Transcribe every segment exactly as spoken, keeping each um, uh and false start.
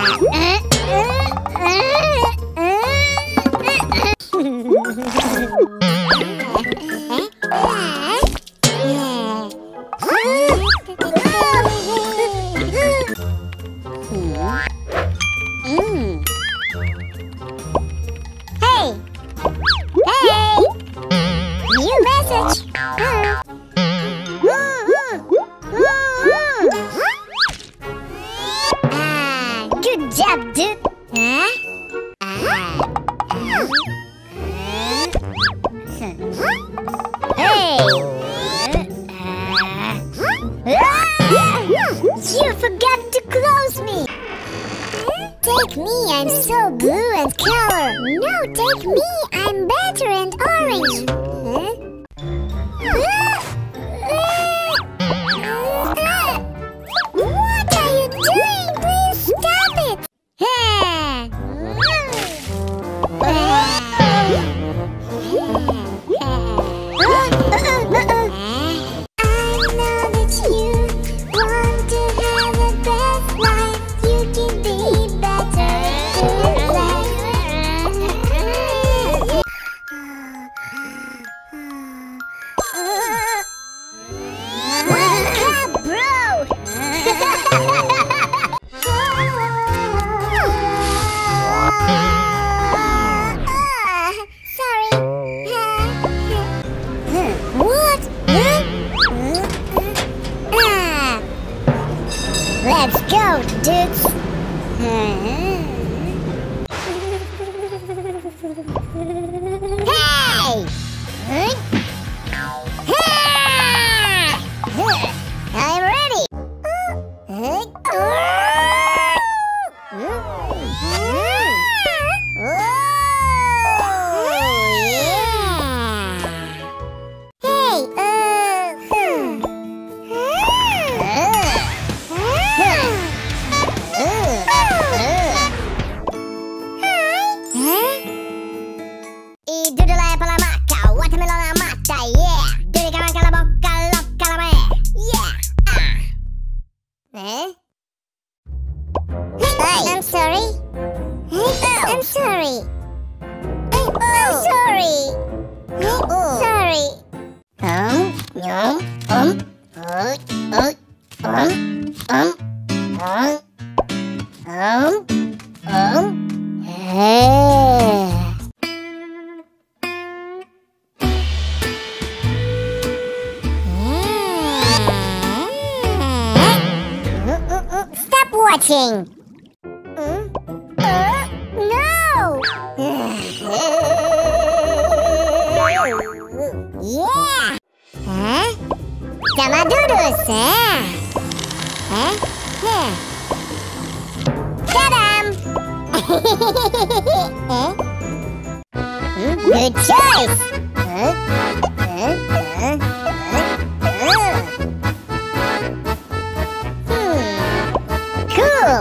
Good job, dude. Huh? Hey! You forgot to close me. Take me, I'm so blue and color. No, take me, I'm better and orange. Huh? What are you doing? Please stop it! I know that you want to have the best life. You can be better. Wake up, bro! Sorry. What? Let's go, dudes. Hey! I'm ready. I'm sorry. I'm sorry. I'm sorry. Sorry. Um, um, um, um, um, um, um, um, hey. Stop watching. Uh, uh, no! Yeah! Huh? Sama Doodles, huh? Huh? Huh? Ta-dam! Huh? Good choice! Huh? Huh? Huh? Huh? Hmm. Cool!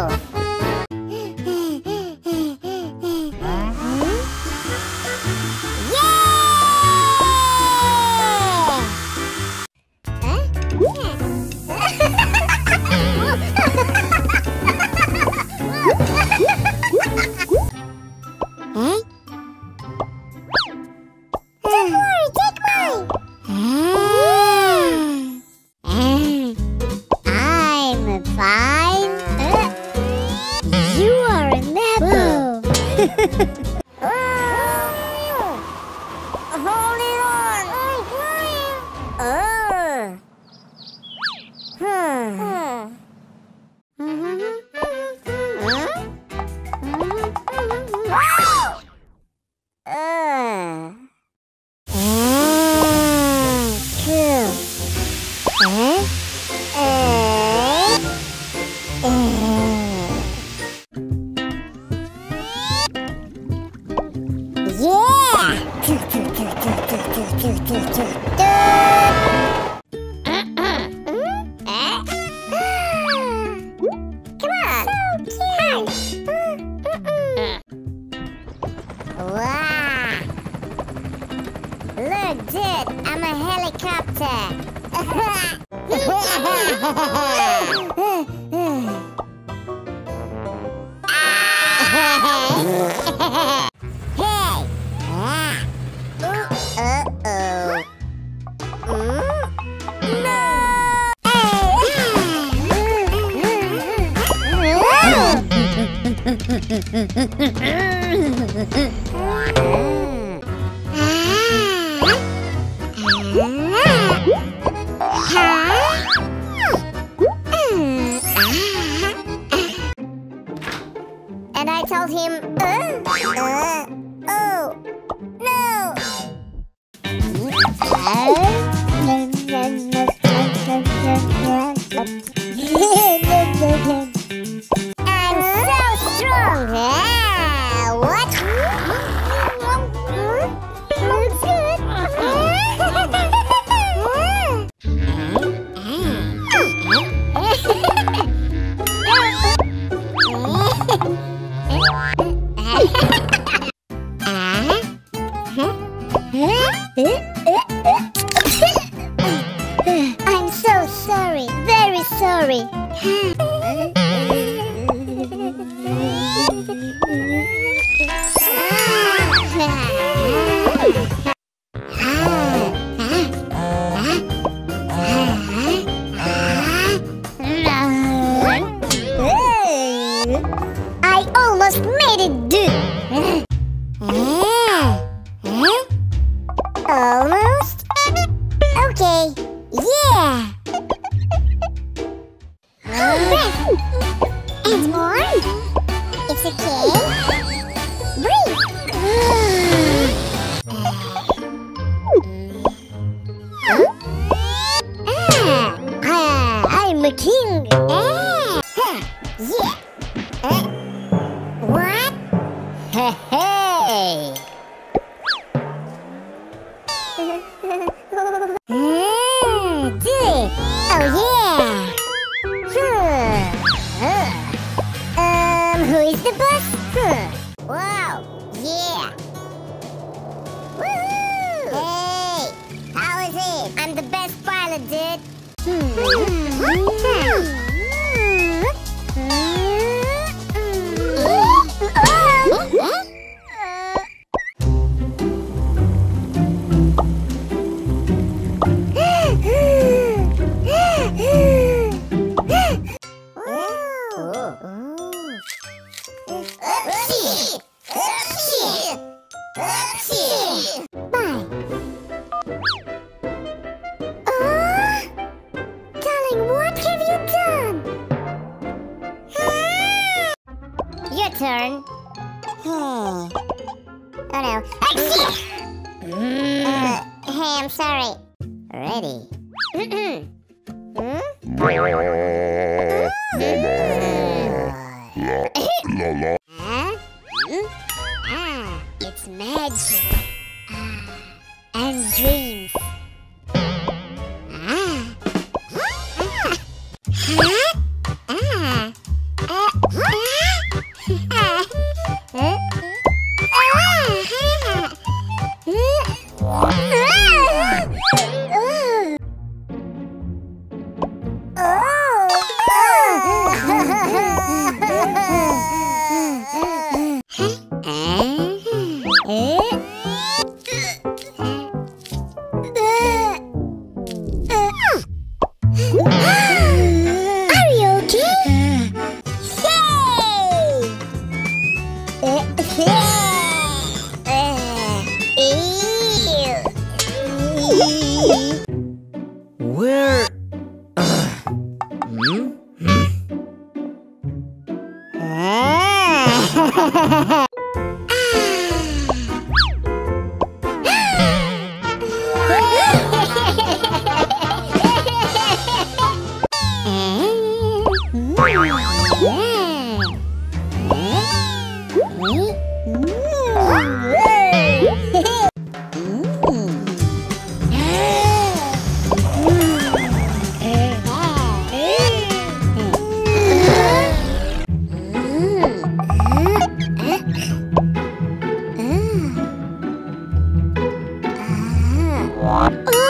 Hold it on! I'm trying! Uh. Hmm. Uh. Cool. Uh. Uh. Uh. Yeah! Come on! So cute! Wow! Look, dude, I'm a helicopter! Ah! And I told him, uh, uh, oh, no. I'm so strong. Ah, what? Looks good. I'm so sorry, very sorry. I almost made it, dude. Almost? Okay, yeah! Breath! And more? It's okay? Breathe! Ah, ah, I'm a king! Ah, huh, yeah! Uh, what? Hey! Ah, do it! Oh yeah! Hmm. Huh. Um, who is the boss? Huh. Wow! Yeah! Woohoo! Hey! How is it? I'm the best pilot, dude! Hmm. Bye. Oh, darling, what have you done? Your turn. Hmm. Oh no. uh, hey, I'm sorry. Ready. Hmm? Huh? Ah, it's magic. Ah, and dreams. Ah. Ah. Ah. Ah. Where? Uh, hmm? Oh!